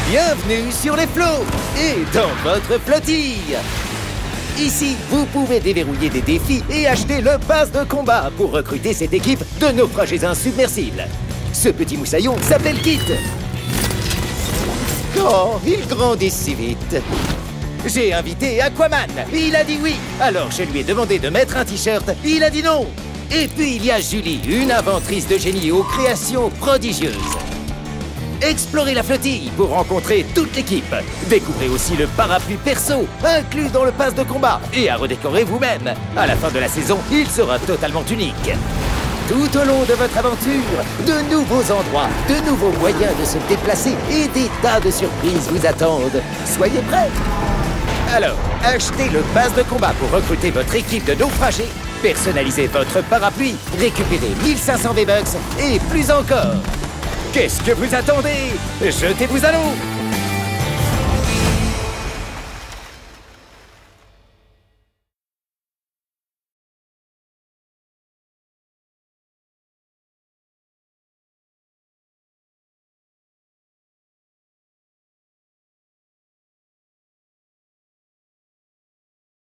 Bienvenue sur les flots et dans votre flottille. Ici, vous pouvez déverrouiller des défis et acheter le pass de combat pour recruter cette équipe de naufragés insubmersibles. Ce petit moussaillon s'appelle Kit. Oh, il grandit si vite. J'ai invité Aquaman, il a dit oui. Alors je lui ai demandé de mettre un t-shirt, il a dit non. Et puis il y a Julie, une inventrice de génie aux créations prodigieuses. Explorez la flottille pour rencontrer toute l'équipe. Découvrez aussi le parapluie perso, inclus dans le pass de combat, et à redécorer vous-même. À la fin de la saison, il sera totalement unique. Tout au long de votre aventure, de nouveaux endroits, de nouveaux moyens de se déplacer et des tas de surprises vous attendent. Soyez prêts! Alors, achetez le pass de combat pour recruter votre équipe de naufragés, personnalisez votre parapluie, récupérez 1500 V-Bucks et plus encore. Qu'est-ce que vous attendez? Jetez-vous à l'eau!